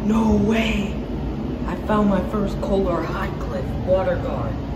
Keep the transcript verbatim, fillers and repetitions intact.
No way! I found my first Kohler Highcliff Waterguard.